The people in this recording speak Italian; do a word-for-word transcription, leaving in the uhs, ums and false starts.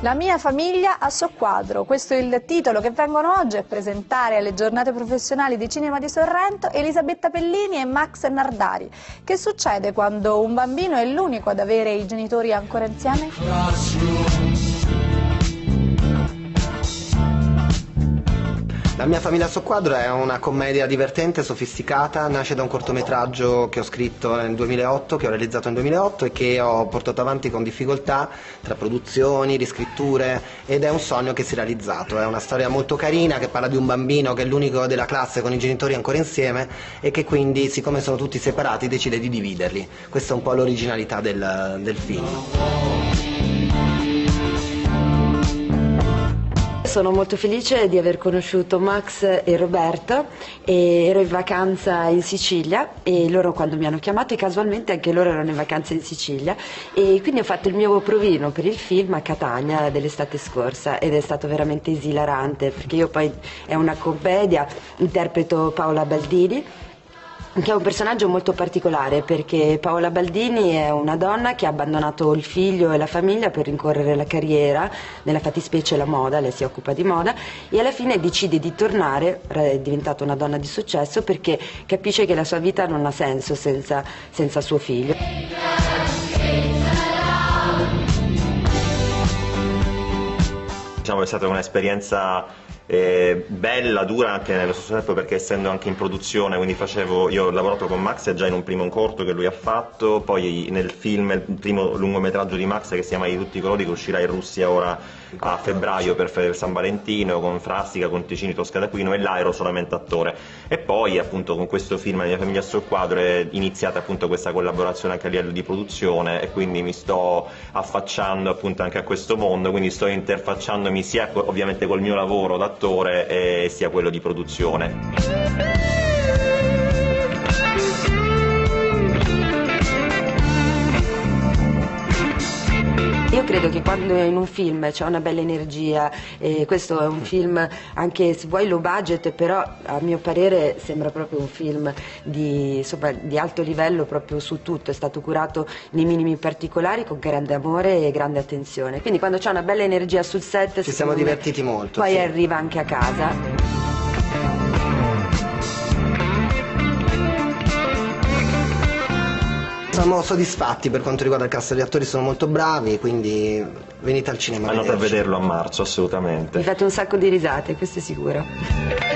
La mia famiglia a soqquadro, questo è il titolo che vengono oggi a presentare alle giornate professionali di cinema di Sorrento Elisabetta Pellini e Max Nardari. Che succede quando un bambino è l'unico ad avere i genitori ancora insieme? La mia famiglia a soqquadro è una commedia divertente, sofisticata, nasce da un cortometraggio che ho scritto nel duemilaotto, che ho realizzato nel duemilaotto e che ho portato avanti con difficoltà tra produzioni, riscritture, ed è un sogno che si è realizzato. È una storia molto carina che parla di un bambino che è l'unico della classe con i genitori ancora insieme e che quindi, siccome sono tutti separati, decide di dividerli. Questa è un po' l'originalità del, del film. Sono molto felice di aver conosciuto Max e Roberto, e ero in vacanza in Sicilia e loro quando mi hanno chiamato, e casualmente anche loro erano in vacanza in Sicilia, e quindi ho fatto il mio provino per il film a Catania dell'estate scorsa ed è stato veramente esilarante, perché io poi è una commedia, interpreto Paola Baldini, che è un personaggio molto particolare perché Paola Baldini è una donna che ha abbandonato il figlio e la famiglia per rincorrere la carriera, nella fattispecie la moda, lei si occupa di moda, e alla fine decide di tornare, è diventata una donna di successo perché capisce che la sua vita non ha senso senza, senza suo figlio. Diciamo è stata un'esperienza Eh, bella, dura anche nello stesso tempo, perché essendo anche in produzione, quindi facevo, io ho lavorato con Max già in un primo corto che lui ha fatto, poi nel film, il primo lungometraggio di Max che si chiama Di tutti i colori, che uscirà in Russia ora a febbraio per, per San Valentino, con Frassica, con Ticini, Tosca d'Aquino, e là ero solamente attore. E poi appunto con questo film La mia famiglia a soqquadro è iniziata appunto questa collaborazione anche a livello di produzione, e quindi mi sto affacciando appunto anche a questo mondo, quindi sto interfacciandomi sia ovviamente col mio lavoro da attore e sia quello di produzione. Io credo che quando in un film c'è una bella energia, e questo è un film anche se vuoi low budget, però a mio parere sembra proprio un film di, insomma, di alto livello proprio su tutto, è stato curato nei minimi particolari con grande amore e grande attenzione, quindi quando c'è una bella energia sul set ci siamo divertiti molto, poi sì. Arriva anche a casa. Siamo soddisfatti per quanto riguarda il cast, gli attori sono molto bravi, quindi venite al cinema. Andate a vederlo a marzo, assolutamente. Mi fate un sacco di risate, questo è sicuro.